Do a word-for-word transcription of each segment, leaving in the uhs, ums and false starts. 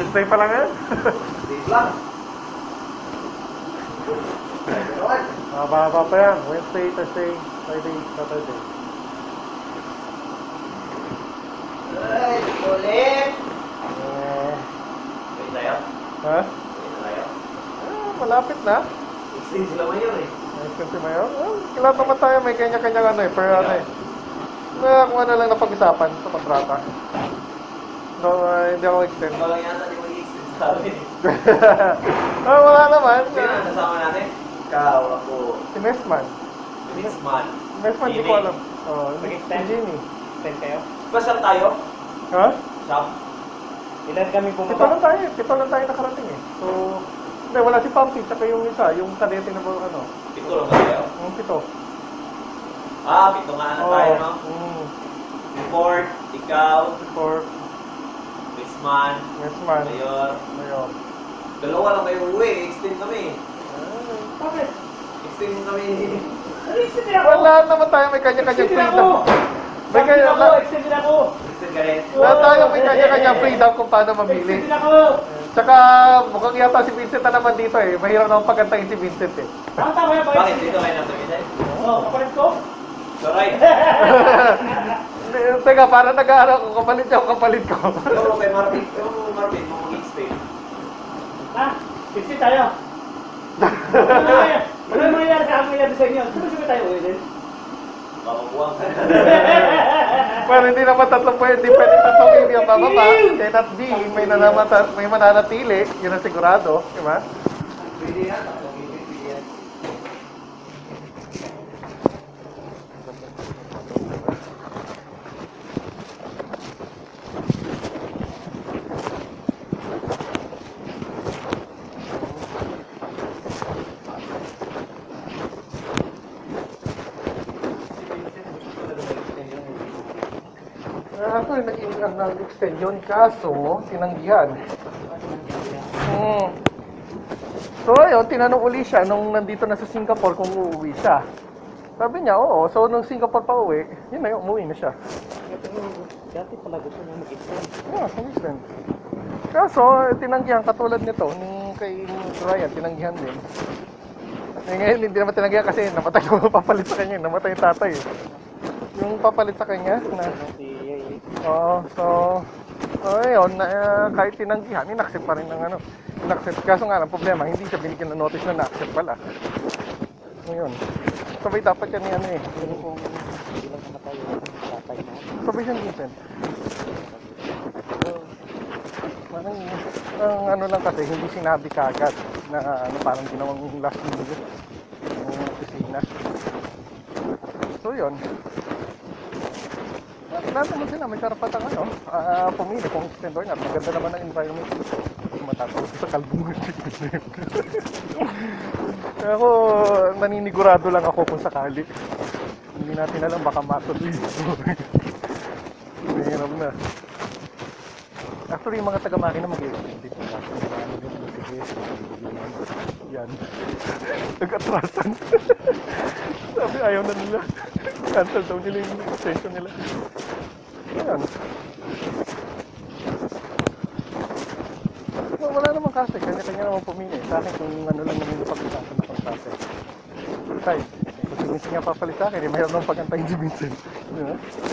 Wednesday pa lang yan. Wednesday lang. Mababa pa yan. Wednesday, Thursday, Friday, Saturday. Ay, ulit! Eh... Pwede tayo? Ha? Pwede tayo? Ah, malapit na. Extend sila mayor eh. Extend si Mayor? Ah, kailan naman tayo may kanya-kanya ano eh. Per ano eh. Na kung ano lang napag-isapan sa kontrata. No, uh, hindi ako extend. Ikaw lang yata di mag-extend sa amin eh. Ah, wala naman. Sino na nasama natin? Ikaw, ako. Si Mesman. Misman. Mesman, di ko alam. Oh, si Jenny. Extend kayo? Pasyal tayo? Ha? Shop? Ilan kami Pito bumaba? lang tayo. Pito lang tayo nakarating eh. So, hindi, wala si Pampi. Tsaka yung isa, yung kadete na ano. Pito lang ba tayo? Yung pito. Ah, pito nga na tayo, no? Mm. Report, ikaw, For Misman, Mesman. Mayor. Mayor. Dalawa lang kayo uwi, extend kami. Bakit? Extend kami. Extend din ako! Wala naman tayo may kanya-kanya Extend din ako! freedom. May Extend din kanya, ako! la- Extend din ako! Extend ka rin. lahat tayo may kanya-kanya freedom kung paano mamili. Extend din ako! Tsaka mukhang yata si Vincent na naman dito eh. Mahirap naman pagantayin si Vincent eh. Ah, tama yan ba? Bakit dito kayo nagsabihin? Oo, kapalit ko? Sorry. Teka, parang nag-aaral ko. Kapalit niya ako, kapalit ko. Ikaw kay Marvin, ikaw mo Marvin, mo mag-extend. Ha? Extend tayo! Wala naman yan sa amin yan sa inyo. Sabay-sabay tayo uwi din. Makakuwang ka. Pero hindi naman tatlong pwede. Hindi pwede tatlong hindi ang bababa. Cannot be. May, nanamata, may mananatili. Yun ang sigurado. Diba? Pwede yan. Pwede yan. Ako yung naging nag-extension kaso tinanggihan. Hmm. So ayun, tinanong uli siya nung nandito na sa Singapore kung uuwi siya. Sabi niya, oo. So nung Singapore pa uwi, yun na yun, umuwi na siya. Dati pala gusto niya mag-extend. Yeah, mag-extend. Kaso, tinanggihan katulad nito, nung kay Ryan, tinanggihan din. Eh, ngayon, hindi naman tinanggihan kasi namatay yung papalit sa kanya, namatay yung tatay. Yung papalit sa kanya, na... Oo, so... So, ayun, na, uh, kahit tinanggihan, in-accept pa rin ng ano. In-accept. Kaso nga lang, problema, hindi siya binigyan ng notice na na-accept pala. Ngayon. Sabay dapat yan ni ano eh. Yung, sabay siya Vincent. Parang, ang ano lang kasi, hindi sinabi kagad na ano, parang ginawang last minute yung opisina. So, yun. Lahat naman sila, may karapatang ano, uh, pumili kung extend or not. Maganda naman ang environment dito. Matatawag sa kalbungan. Kaya ako, naninigurado lang ako kung sakali. Hindi natin alam, baka matuloy. Mahirap na. Actually, yung mga taga-makina mag-extend dito. Yan. Nag-atrasan. Sabi, ayaw na nila. Cancel daw nila yung extension nila. Ayan. Well, wala naman kasi. Kanya-kanya naman pumili. Sa akin kung ano lang naman yung pag-usapan na pag-usapan. Besides, kung si Vincent nga papalit sa akin, eh, mayroon nang pag-antayin si Vincent. Diba?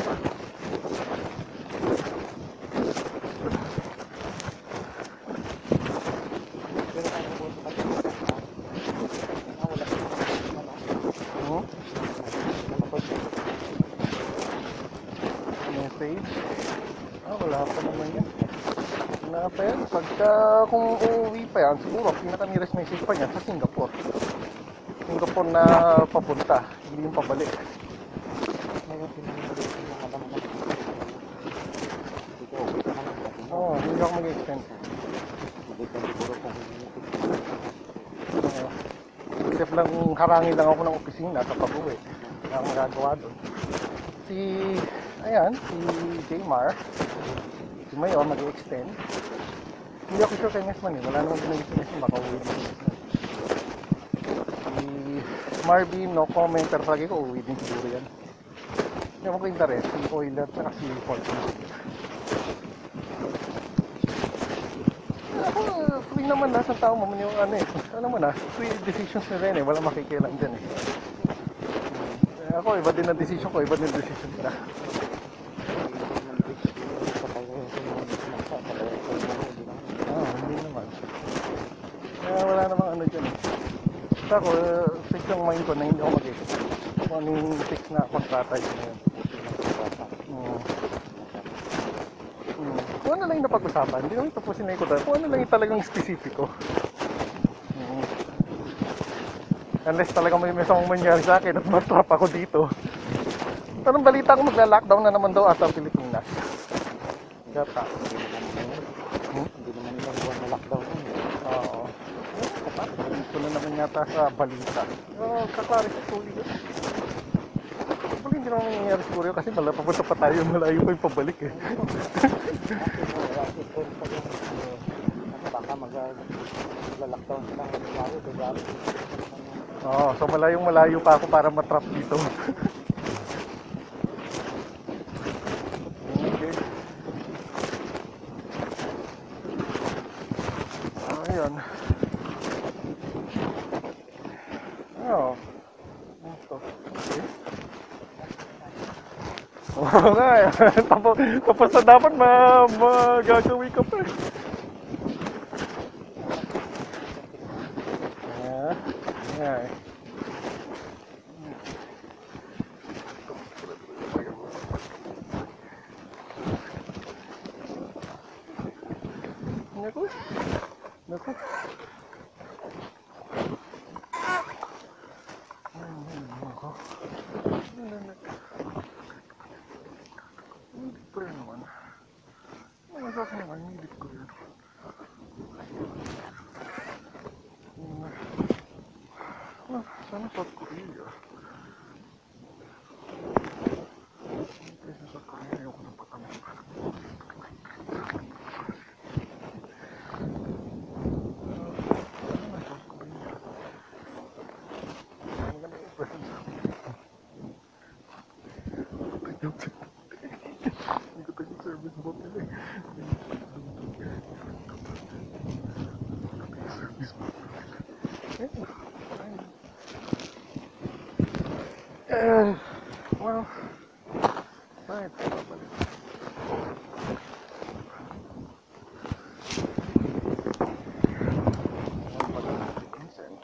Message. Ah, wala pa naman yan. Wala pa yan. Pagka kung uuwi pa yan, siguro pinaka-nearest message pa yan sa Singapore. Singapore na papunta, hindi yung pabalik. Oo, oh, hindi ako mag-extend. Except lang harangin lang ako ng opisina sa pag-uwi. Ang magagawa doon. Si, ayan, si J-Mar, si Mayor mag-extend. Hindi ako sure kay Mesman eh. Wala naman binigay si Mesman, baka uwi din si Mesman. Si Marvin, no comment, pero palagi ko uwi din siguro yan. Hindi ako interest, si Oiler, saka si Fortune. naman nasa tao mo yung ano eh. Ano mo na, free decisions na rin eh. Wala makikialam dyan eh. Eh, ako, iba din ang decision ko, iba din ang decision nila. Ah, hindi naman. Kaya wala namang ano dyan eh. Basta ako, uh, fix yung mind ko na hindi ako mag-isip. Kung ano yung fix na kontrata yun na yun. Hmm. Hmm. Kung ano lang yung napag-usapan, hindi naman tapusin na yung kontrata. Kung ano lang yung talagang specifico. Hmm. Unless talagang may mesong mangyari sa akin at matrap ako dito. Parang balita ko magla-lockdown na naman daw ata Pilipinas. Yata. Hmm? Hindi naman ilang buwan na lockdown yun. Oo. Ito na naman yata sa balita. Oo, kakari sa tuli yun. Pag hindi naman nangyayari siguro yun kasi malapapunta pa tayo, malayo pa yung pabalik eh. Baka mag-lockdown sila ng nangyari, nangyari. Oo, so malayong malayo pa ako para matrap dito. Okay. Ayun. Oo. Ito. Okay. Oo nga eh. Tapos, tapos na dapat ma magagawin ka pa eh. Yeah. Yeah. Naku. Naku. Hindi ko rin naman. Ano sa akin naman, hindi ko rin. Ah, sana South Korea. Hindi sa South Korea, ayoko ng patamis. Service boat nila eh. Service boat. Uh, well, right, babalik. Consent.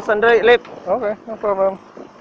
and right, left. Okay, no problem.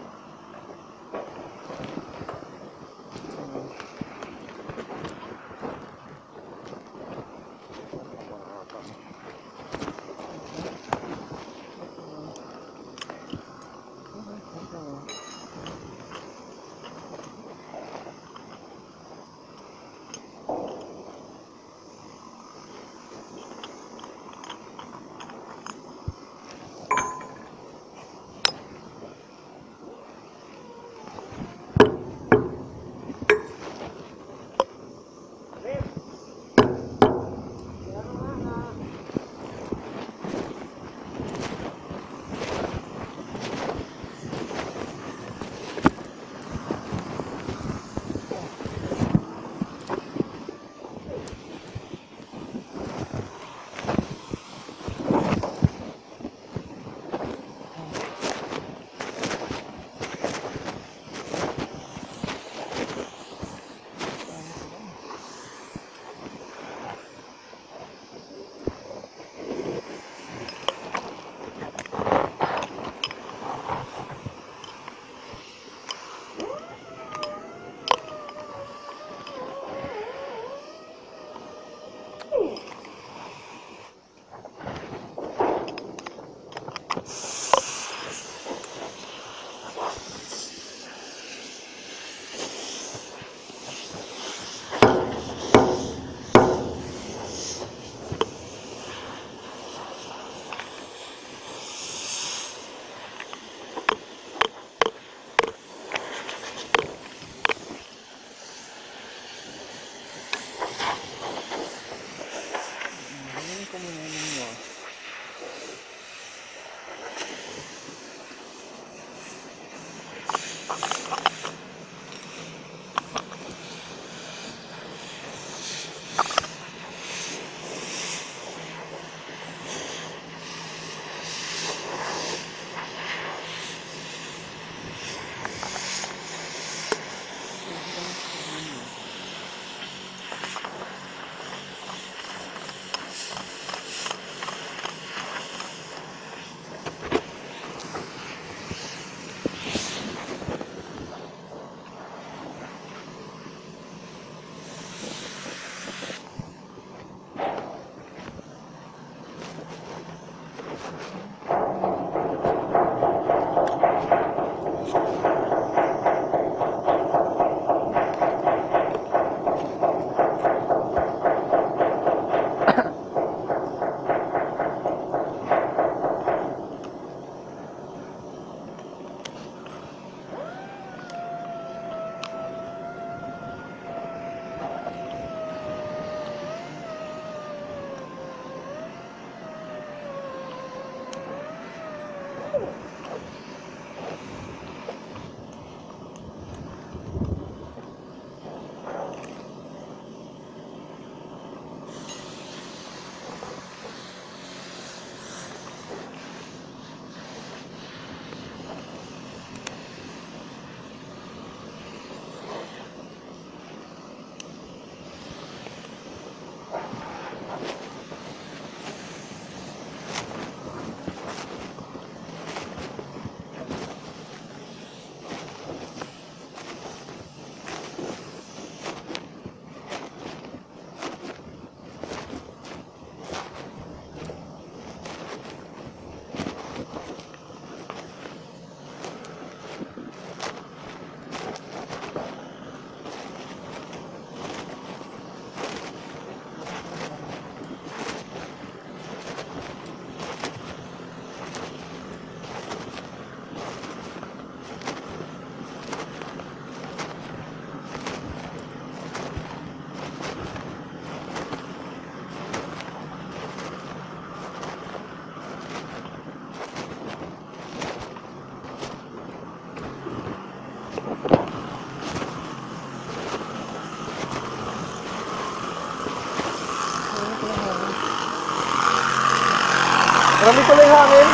Marami pala yung hangin.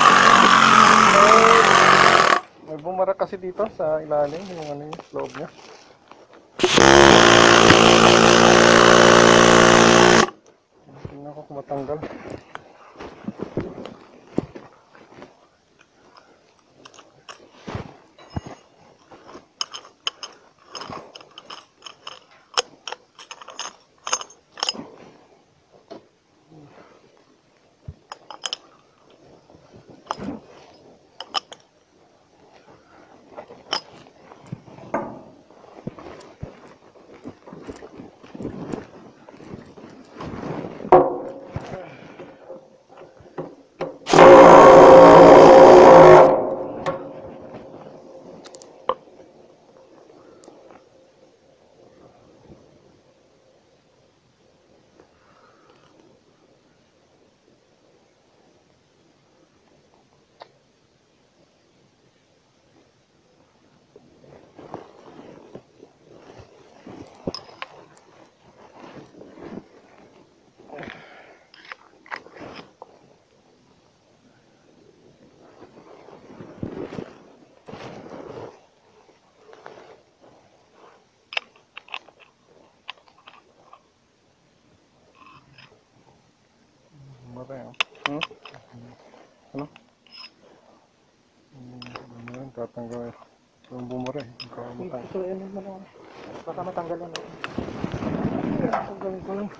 Eh, may bumara kasi dito sa ilalim, yung ano yung loob niya. Tingnan ko kung matanggal. lang. So, yun mo na. Baka matanggal yan. Tanggalin ko lang.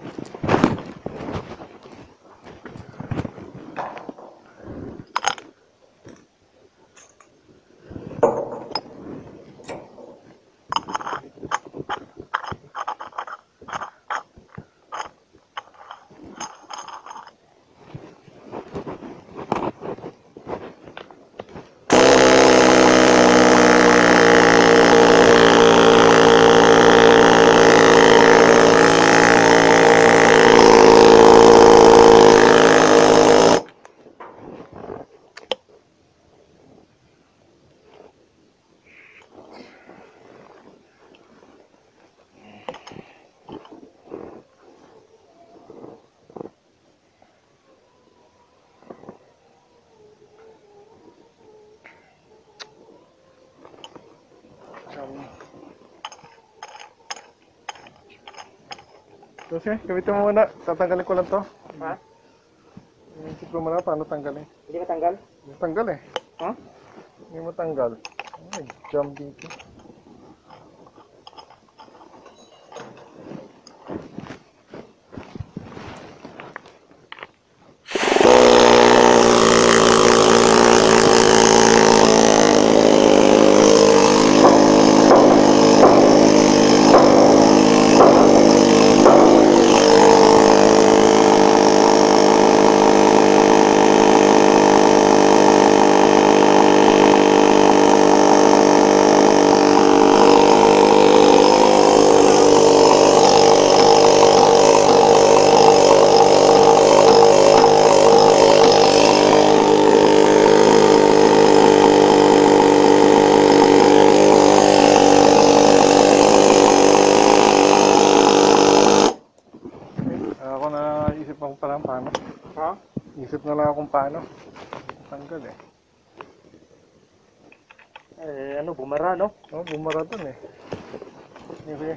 Kasi, gamitin mo muna. Tatanggalin ko lang to. Ha? Inisip ko muna paano tanggalin. Hindi matanggal? Hindi tanggal eh. Ha? Hindi mo tanggal. Ay, jump dito. Ako na isip ako parang paano. Ha? Isip na lang akong paano. Tanggal eh. Eh, ano, bumara, no? Oh, bumara dun eh. Sige.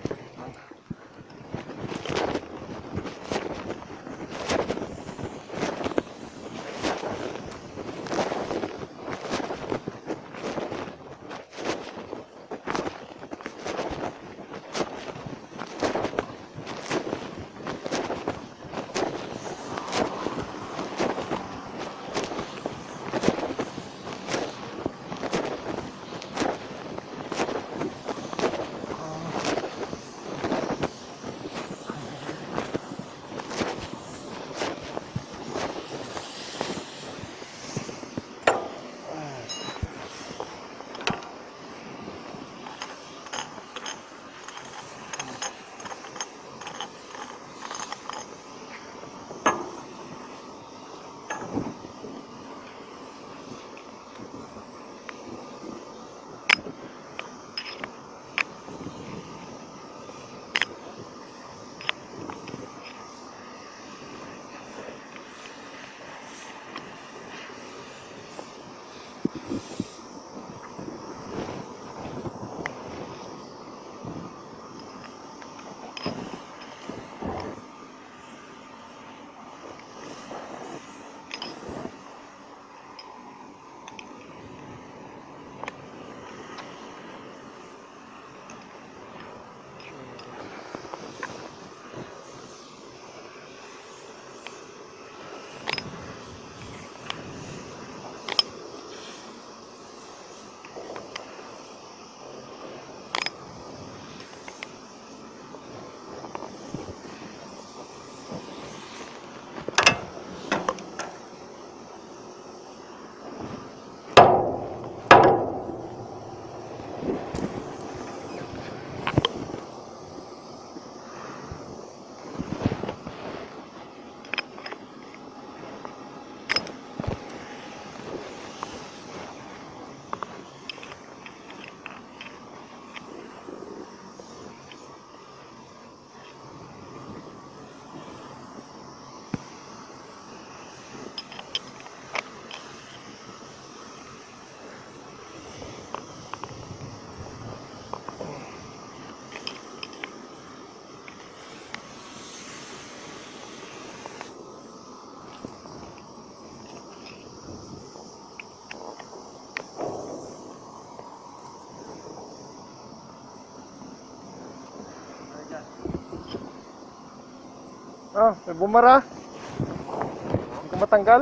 Ah, may bumara. Hindi ko matanggal.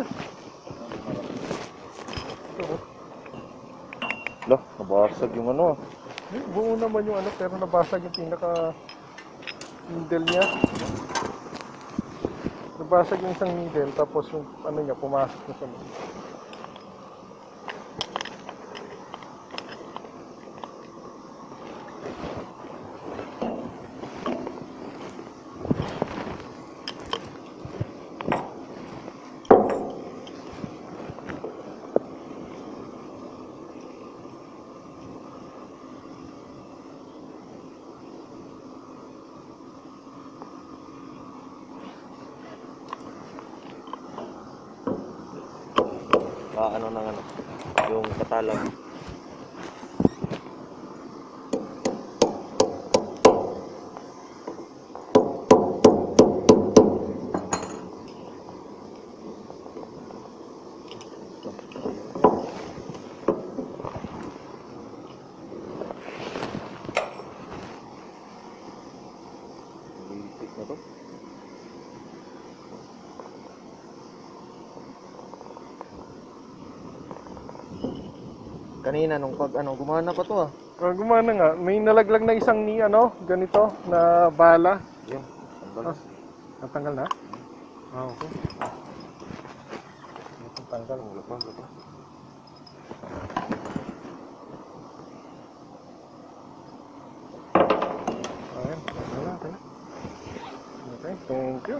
Lah, nabasag yung ano ah. Eh, buo naman yung ano, pero nabasag yung pinaka needle niya. Nabasag yung isang needle, tapos yung ano niya, pumasok na sa loob. Ah, ano nang ano, yung katalag. Litik na to. Kanina nung pag ano, gumana pa to ah. Ah, gumana nga, may nalaglag na isang ni ano, ganito, na bala. Yun, tanggal. Ah, natanggal na? Ah, okay. Natanggal. Wala pa, wala pa. Ayan, wala, okay. Okay, thank you.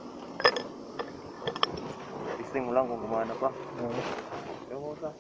Testing mo lang kung gumana pa. Ah. Ewan mo sa.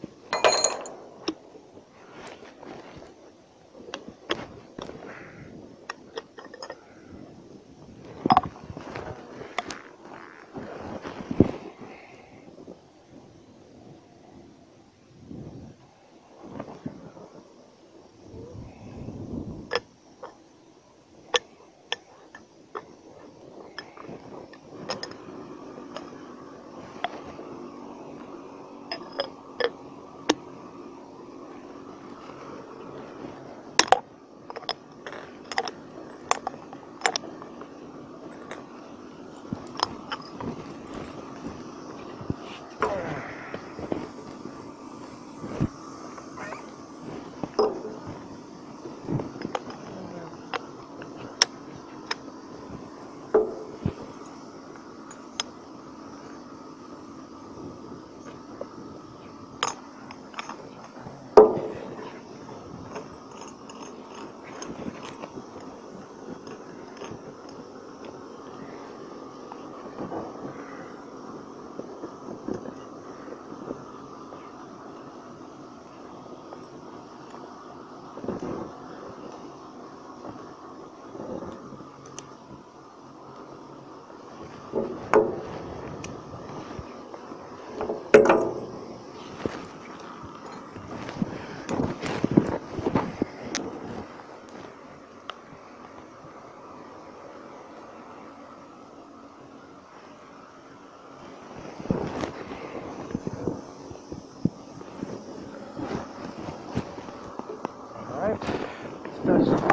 Alright, let's just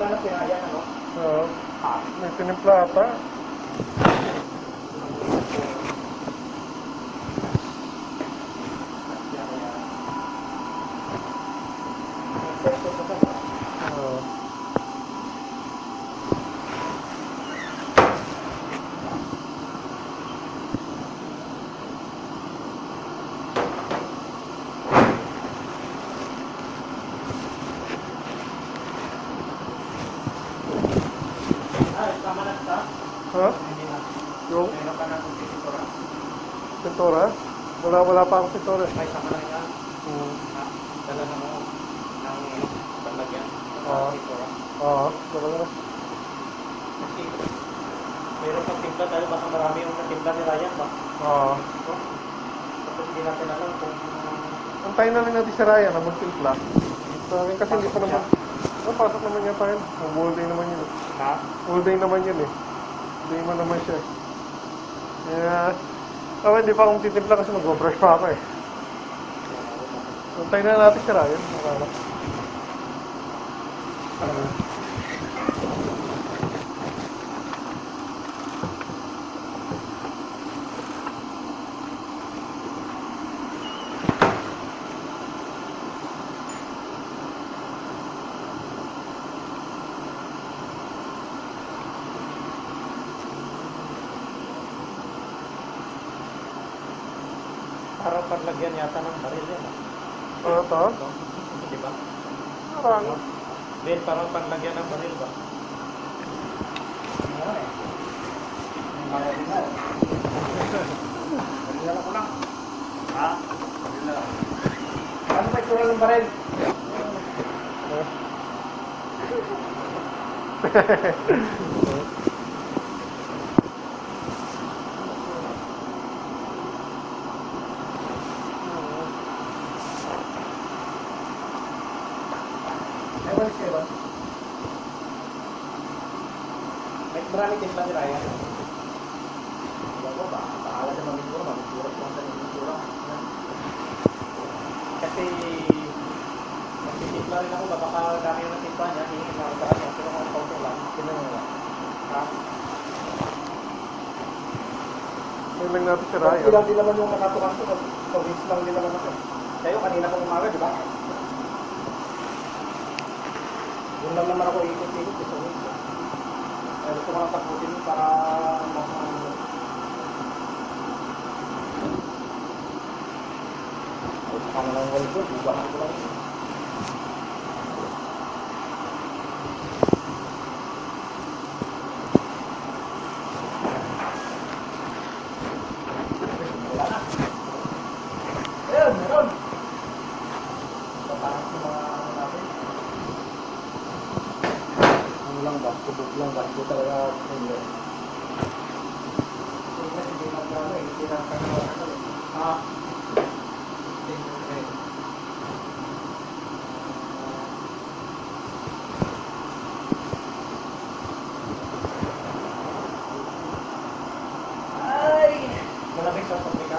Timpla na pinaya, ano? Oo. May tinimpla ata. Oo. Ay, tama na kita. Ha? Hindi na. Yung Meron ka na kung titikura. pintura? Wala, wala pa akong pintura. May tama na yan. Hmm. Ha? Dala na mo ng panlagyan. Oo. Titikura. Oo. Wala na. Kasi meron pang timpla dahil baka marami yung natimpla ni Ryan ba? Oo. Tapos hindi natin alam kung Antayin na lang natin si Ryan na magtimpla. Sa akin kasi hindi pa naman. Oh, pasok naman yan tayo. Whole day naman yun. ha? Whole day naman yun eh. Day mo naman siya. Kaya, oh, hindi pa akong titimpla kasi mag-brush pa ako eh. Antayin na natin si Ryan. Wala na. Ano? Parang panlagyan yata ng baril yan. ah. Ano to? Di ba? Parang. Then parang panlagyan ng baril ba? Ano eh? May din na. Baril ko lang. Ha? Baril na lang. Ano ba itsura ng baril? Ay, walis kayo ba? May marami timpla si Ryan. Wala ko ba? Pahala sa mamitura, mamitura ko ang mamitura. Kasi magtitimpla rin ako ba? Baka dami yung natimpla niya, hihingin na ako sa kanya. Pero kung kaunti lang, kinunod lang. Ha? Antayin lang natin si Ryan. Ilang din naman yung nakatukan ko. Pag-wins lang din naman ako. Kayo, kanina pang umaga, di ba? Yun lang naman ako ikot-ikot sa wins. Kaya gusto ko lang tapusin para mas ano. Gusto ka na lang wall ko, bubahan ko lang. Wala na. Ayun, meron. So, parang sa mga ano natin. Ano lang ba? Kubog lang ba? Hindi talaga hindi. Hindi na hindi na ano eh. Hindi na kanya ano eh. Ha? Hindi na eh. Ay! Malamig sa pabrika.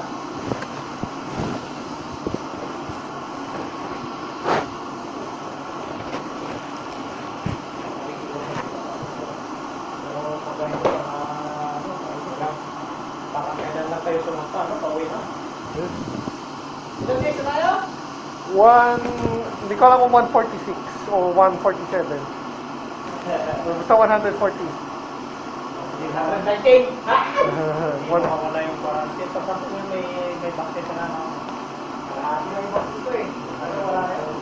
Pero pagkain ko sa ano, ayun lang. Parang kailan lang kayo sumunta, no? Pauwi na. Ilan kayo sa tayo? One, hindi ko alam kung one forty-six o one forty-seven. Basta one forty. one nineteen! Ha? Hindi One- mawala yung quarantine. Tapos ako yung may, may vaccine na na. Kalahati na yung vaccine ko eh. Ano wala na yun?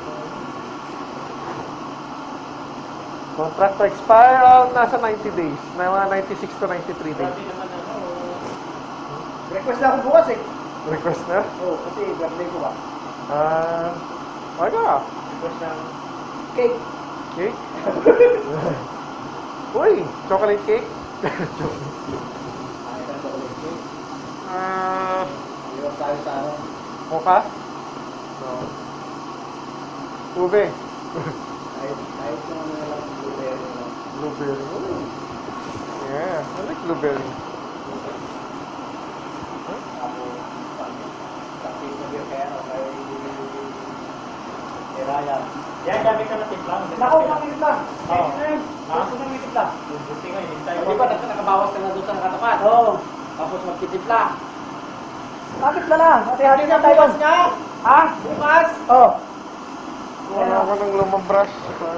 Contract to expire, oh, nasa ninety days. Na mga ninety-six to ninety-three days. Grabe naman ano. Request na ako bukas eh. Request na? Oo, kasi birthday ko ba? Ah, uh, ano? Request ng cake. Cake? Uy, chocolate cake? Ay, ito ang chocolate cake. Ah, Iwan tayo sa ano. mocha? No. Ube? Kahit, kahit yung ano lang, blueberry lang. Blueberry. Uy. Yeah, I like blueberry. Ako, sabi, sabi ko yung kaya ano, kay kay Ryan. Yan, gamit ka na timpla. Nako, kami timpla. Oo. Ha? Gusto na may timpla. Buti nga, hinintay ko. Di ba nakabawas ka na doon sa nakatapat? Oo. Tapos magtitimpla. Bakit na lang? Hati-hati na tayo. niya? Ha? Bukas? Oo. Wala ako ng lumang brush.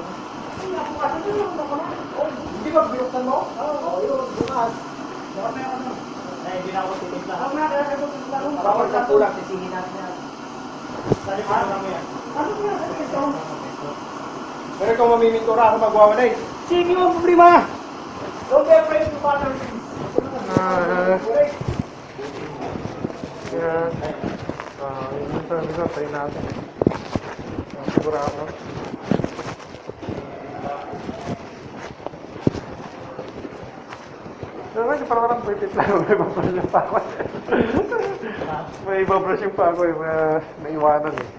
Hindi ba binuksan mo? Oo, yun. Bukas. Eh, hindi na ako titimpla. Huwag na, kaya kayo timpla. Bawal na kulang, sisihin natin yan. Sali pa lang mo yan. Pero kung mamimintura ako magwawalay. Sige mo, problema. Don't be afraid to partner. Ah, yan. Ah, yun sa bisa, tayo natin. Ah, siguro ako. Pero medyo parang parang pwede lang. May ibabrush yung pa ako. May ibabrush yung pa ako eh. May naiwanan eh.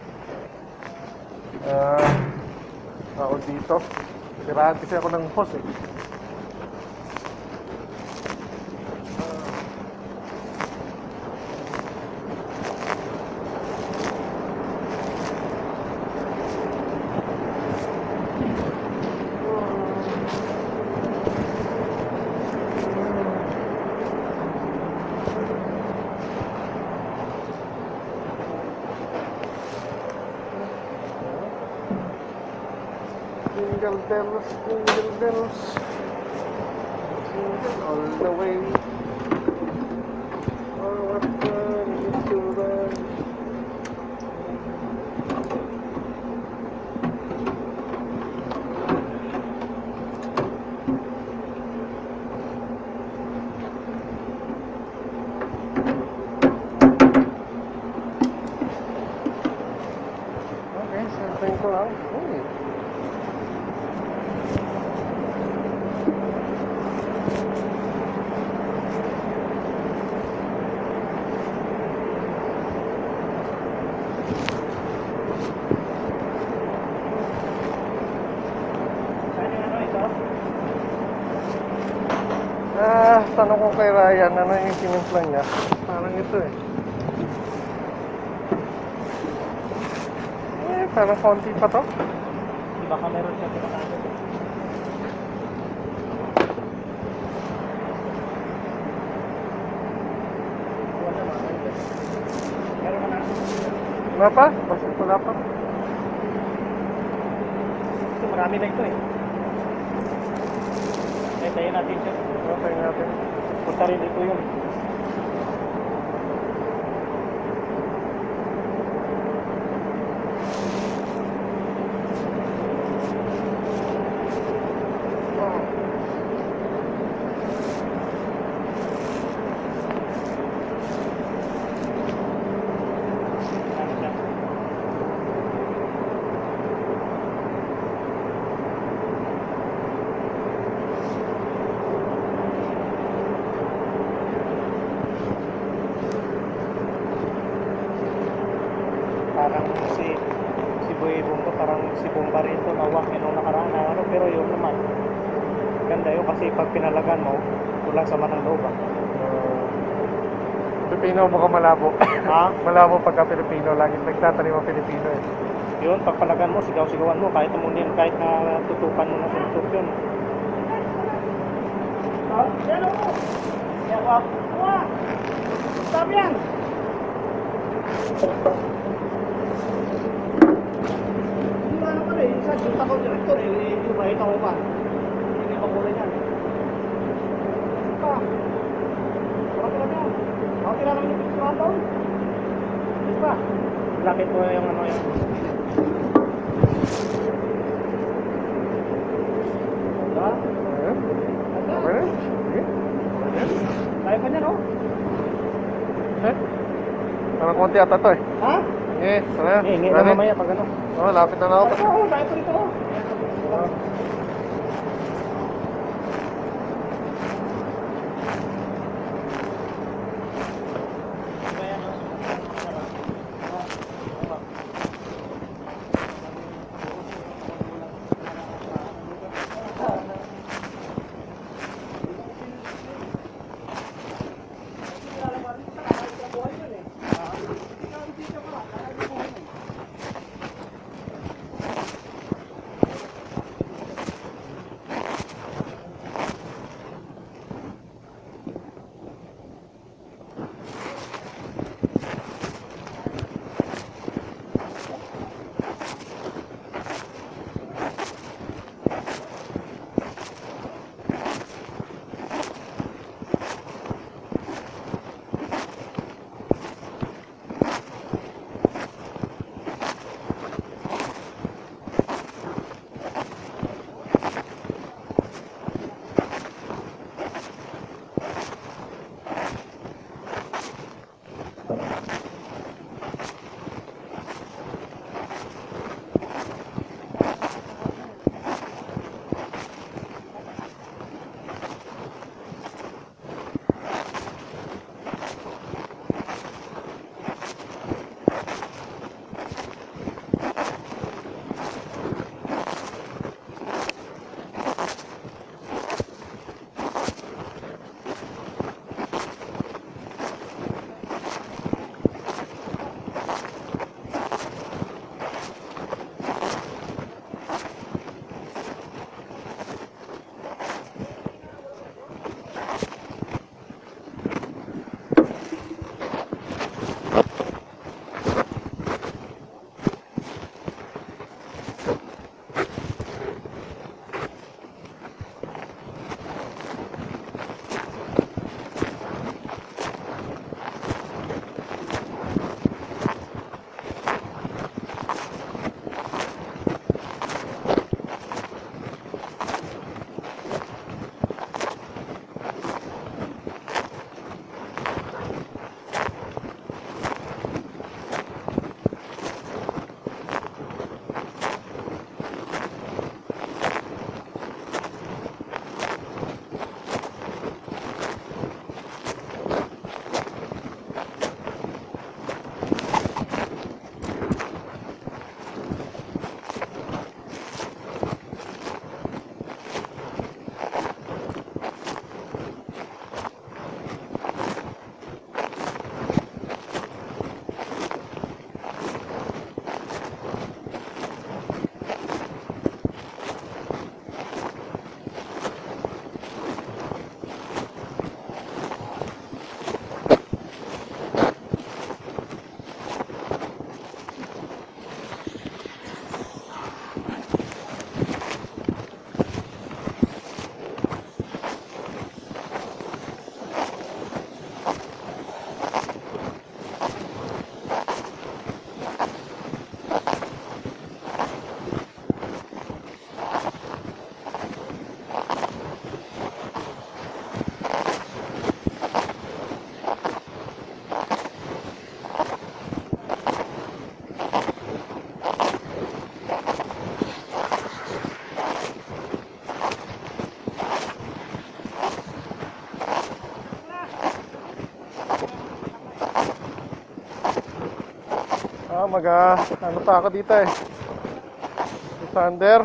Ah, ako dito. Sirahan kasi ako ng hose eh. Jingle bells, jingle bells, jingle all the way. Oh, what fun it is to run. Okay, something ko lang. Uy. Ah, tanong ko kay Ryan, ano yung tinimpla niya? Parang ito eh. Eh, parang konti pa to. Di ba ka meron siya pinakasin? Meron ka na. Wala pa? Basta wala pa. Ito, marami na ito eh. Eh, tayo natin siya. Okay natin. Punta rin dito yun. Parang si si Boy Bumbo, parang si Bomba rito nawak eh nung nakaraan na ano, pero yun naman ganda yun kasi pag pinalagan mo kulang sa manang loob ah. Pilipino mukhang malabo. Ha? Malabo pagka Pilipino. Lagi nagtatanim ang Pilipino eh. Yun, pag palagan mo, sigaw-sigawan mo kahit mo din, kahit na tutukan mo na sa tutok yun. Oh, yan o! Yan o! Kuha! Sabi yan! Hindi ba ano pala eh, isa, junta ko direktor eh, hindi ba ito ko pa? Hindi pa kulay yan. Ano pa? Marami lang yan. Ako tira lang yung picturean doon. Ano pa? Lapit mo yung ano yung... Diba? Ayan. Okay. Sige. Ayan. Kaya pa niya, no? Eh? Parang konti ata to eh. Ha? Eh, tara. Eh, ngayon na mamaya pag ano. Oh, lapit na na ako. Ito, oh, tayo pa rito. Ah. mag ah, ano pa ako dito eh. Thunder.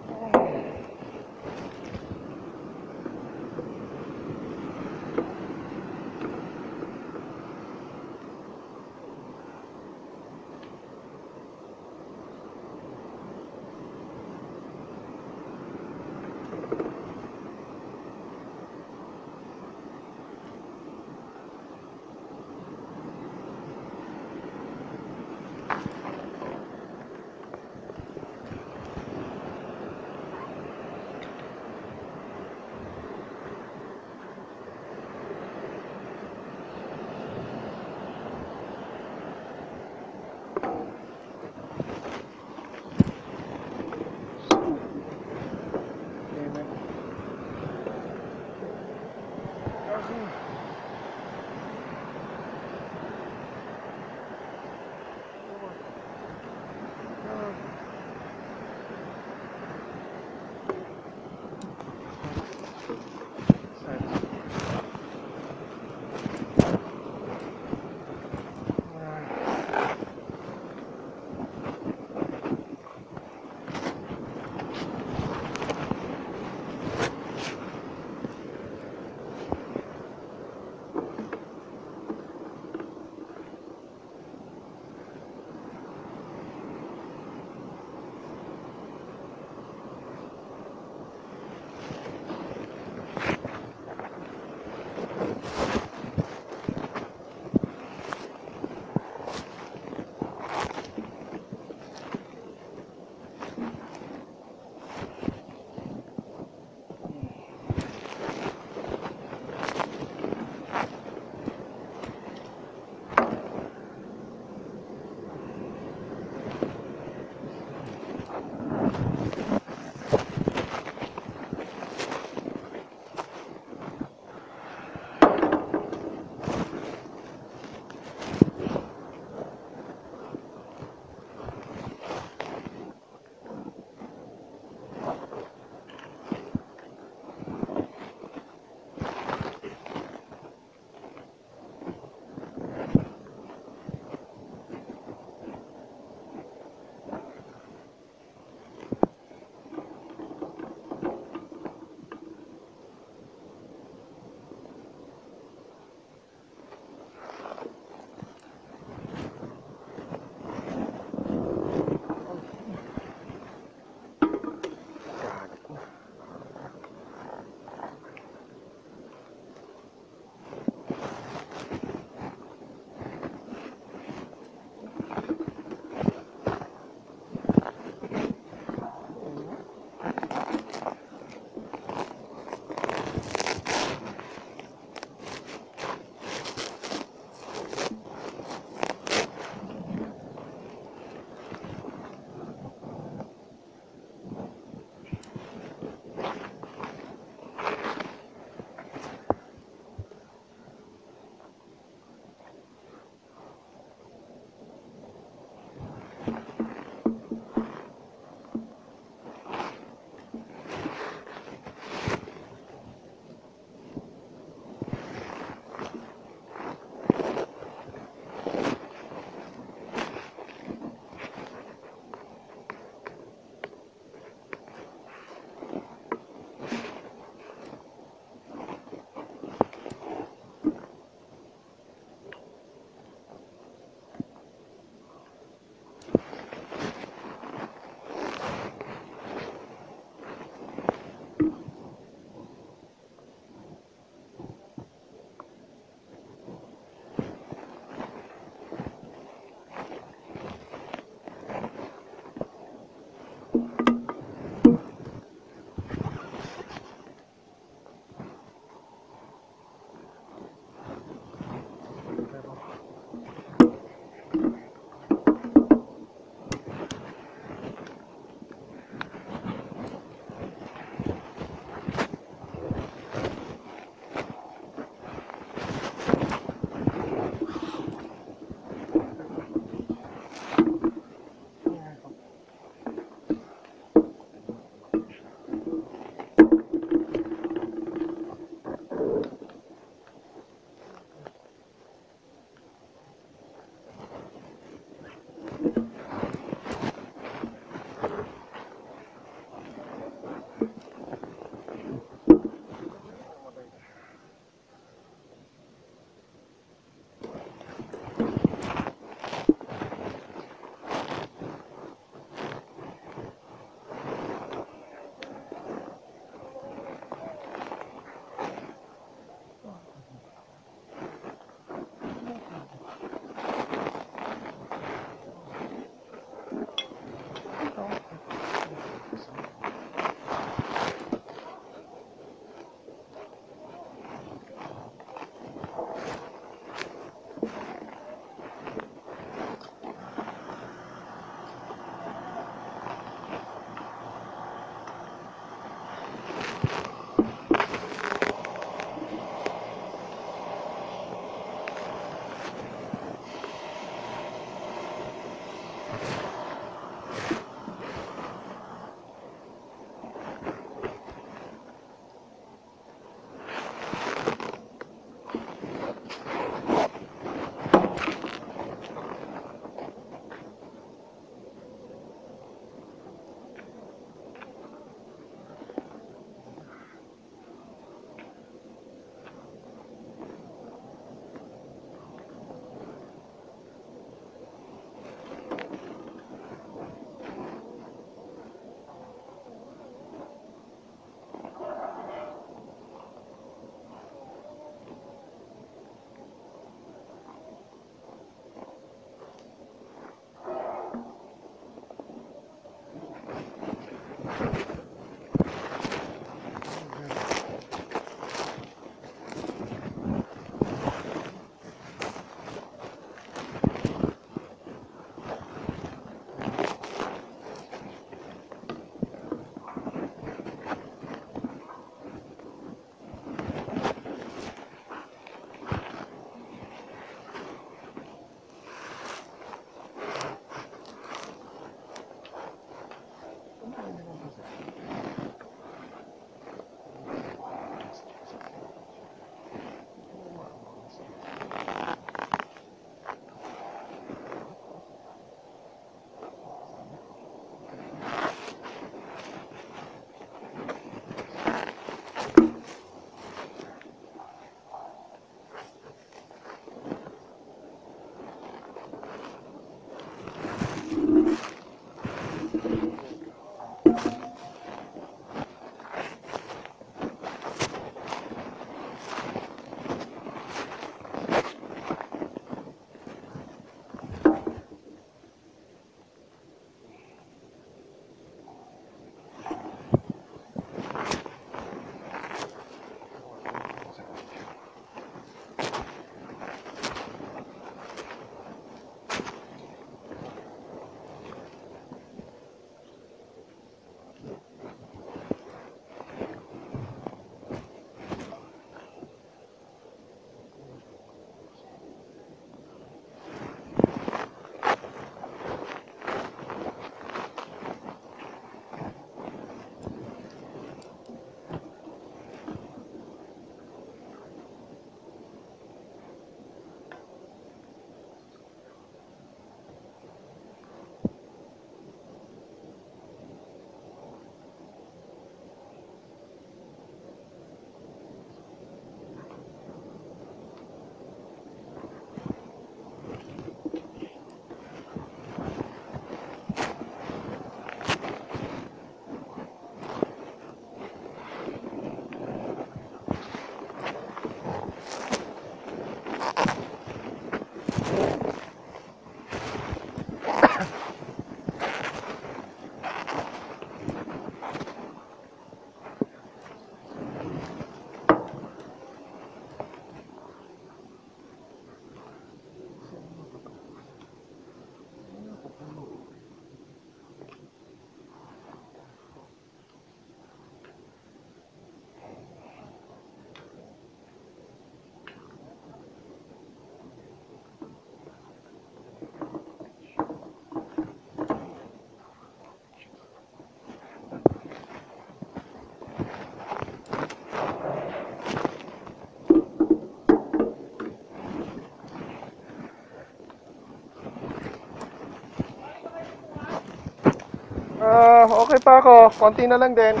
Ah, okay pa ako. Konti na lang din.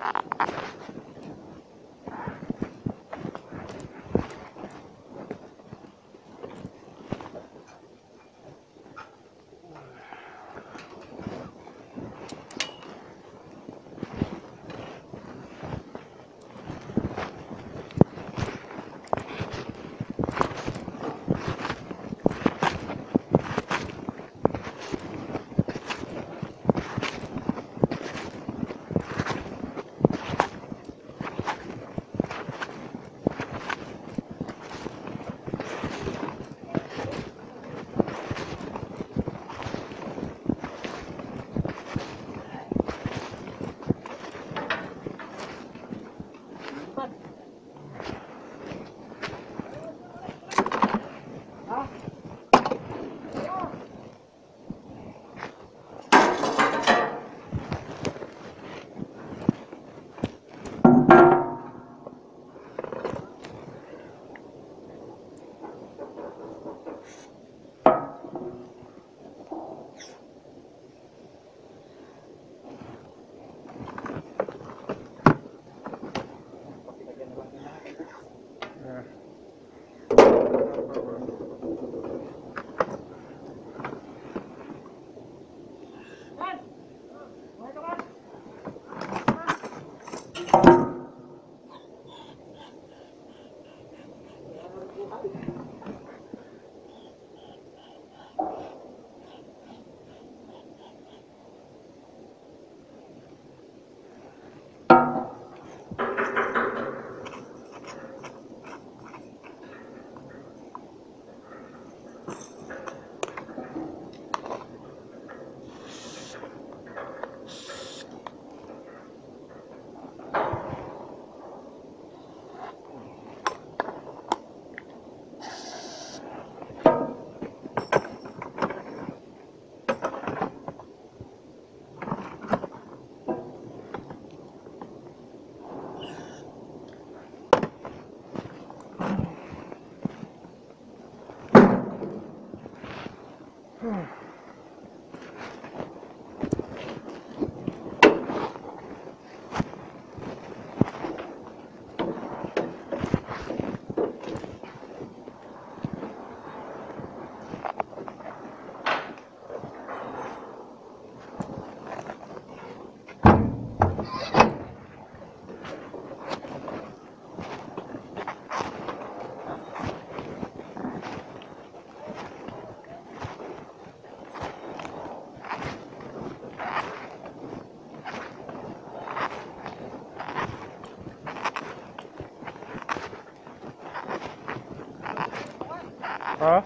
Ha?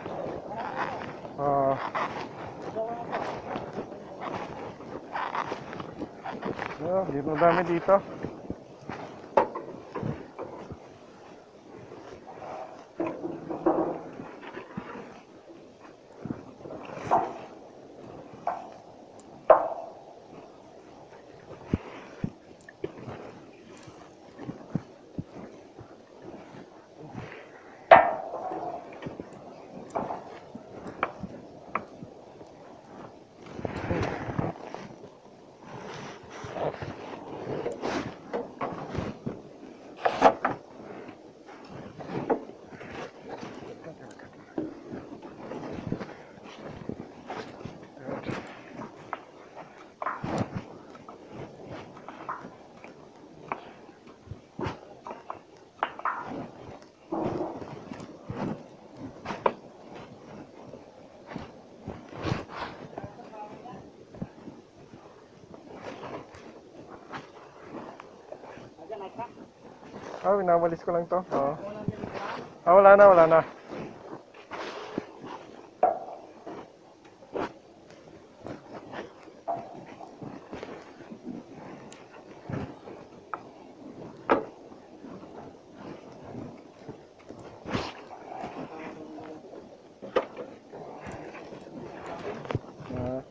Ah. Oh, dito dami dito. Ah, winawalis ko lang to. Oo. Ah, wala na, wala na. Ah.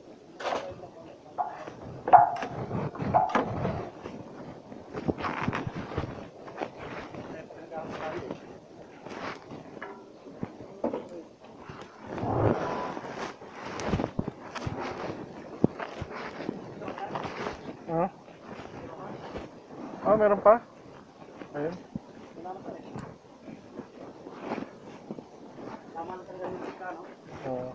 Ah, meron pa? Ayun. Wala na pa eh. Tama na talaga yung sika, no? Oo.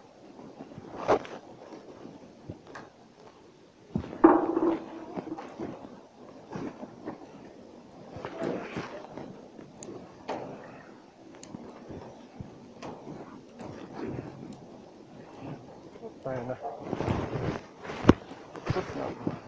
Tayo na. Ikot na.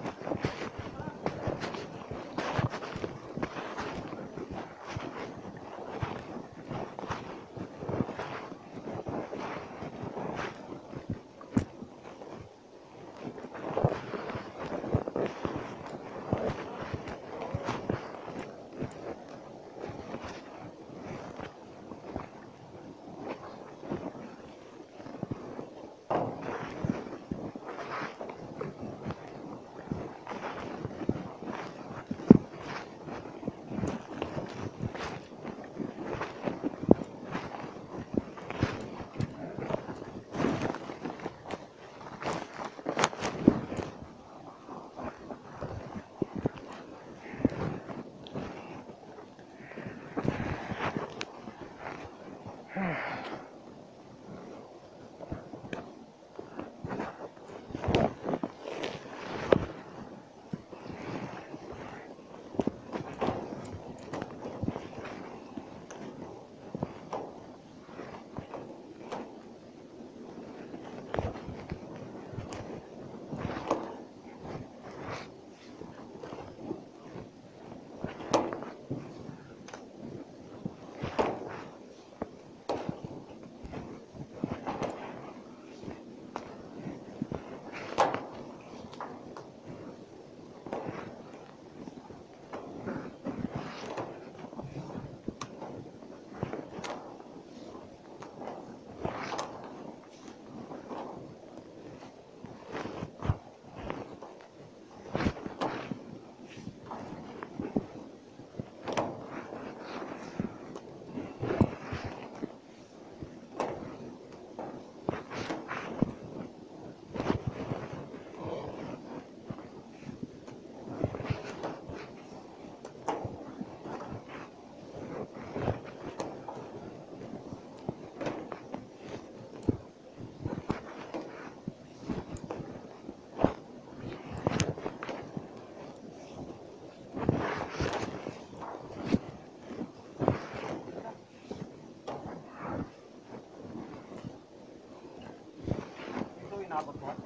Ito inabot mo.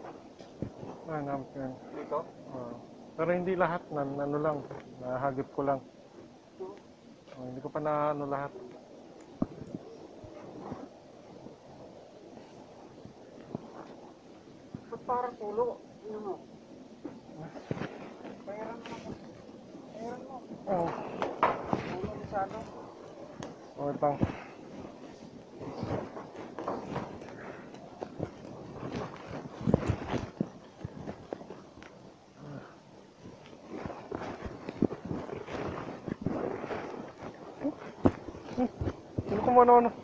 Ah, naman yan. Dito? Oo. Pero hindi lahat. Na, ano lang. Nahagip ko lang. Oh, hindi ko pa na ano lahat. Ba't parang tulo? Ano mo? Bayaran mo ako. Bayaran mo. Oo. Tulo masyado. Oh, ito. Hindi ko ano ano.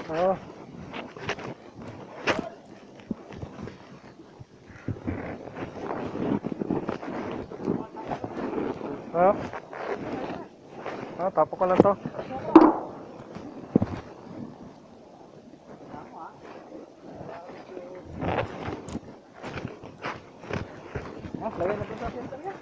Oo. Ha? Ah, tapo ko lang to. Ah, lagay na po sa center niya.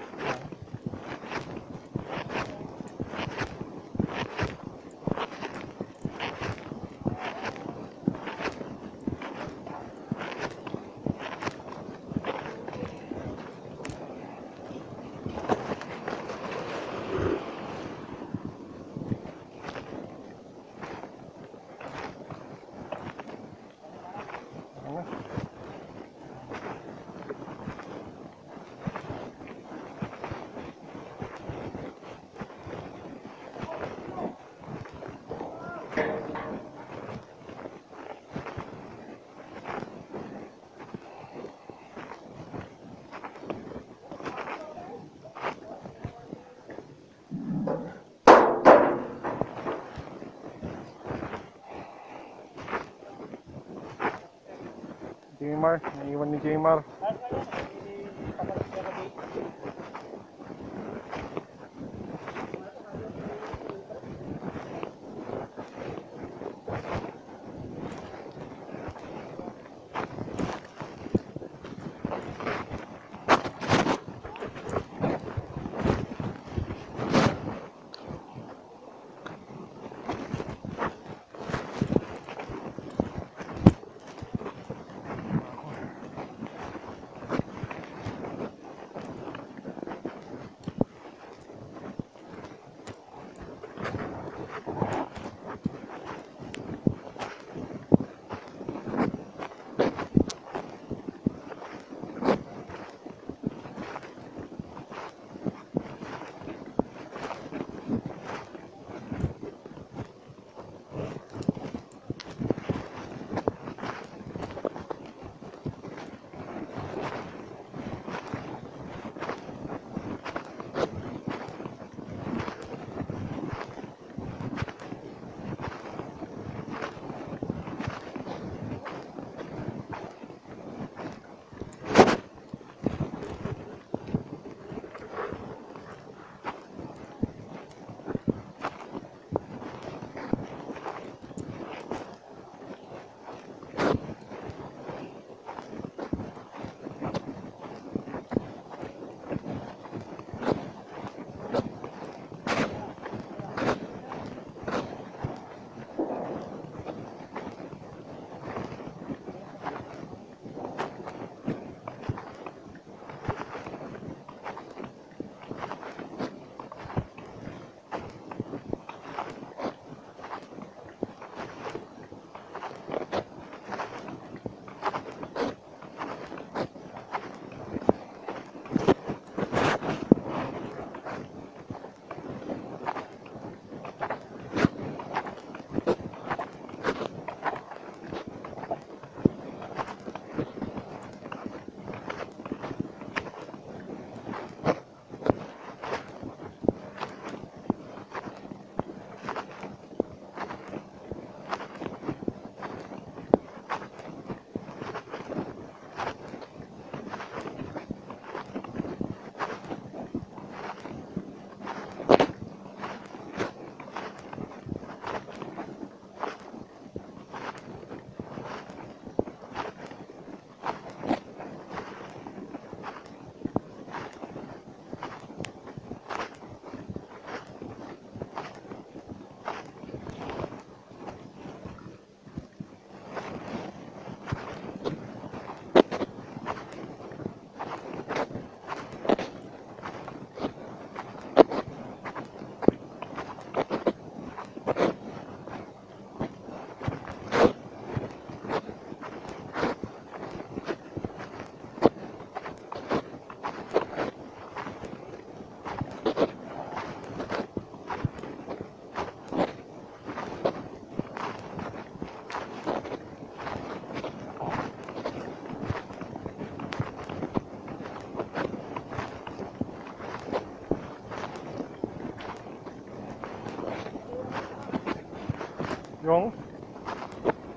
Jmar, naiwan ni Jmar. Yung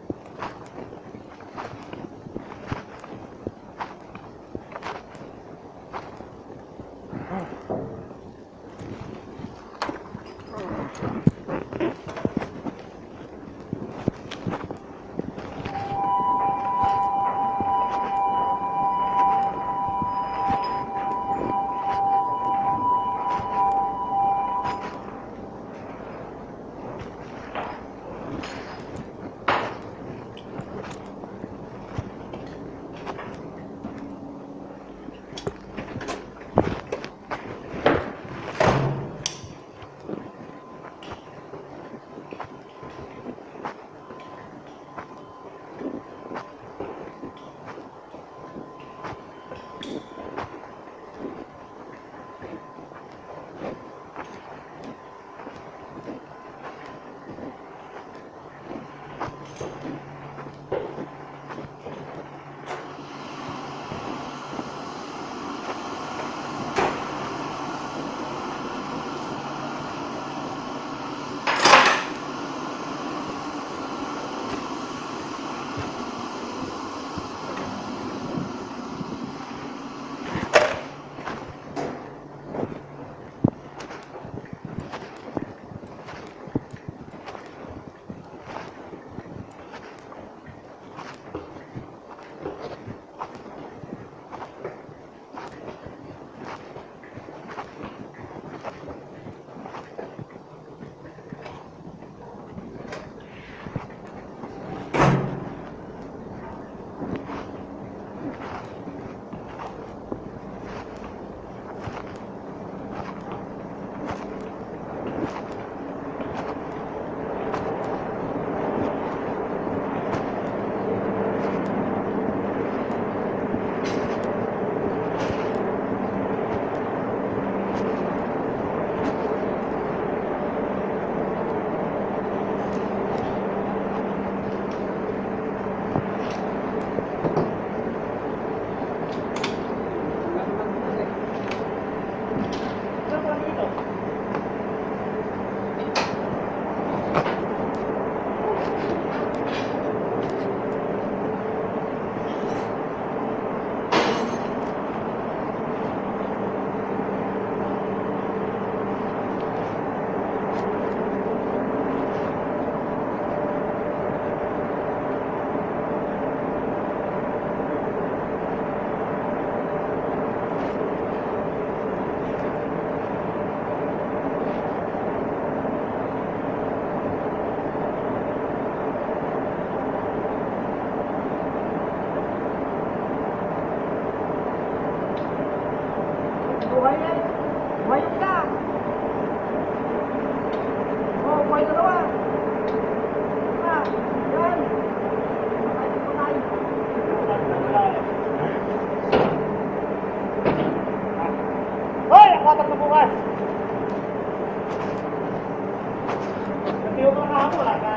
Watak na bukas. Kasi yung mga hapon, wala ka.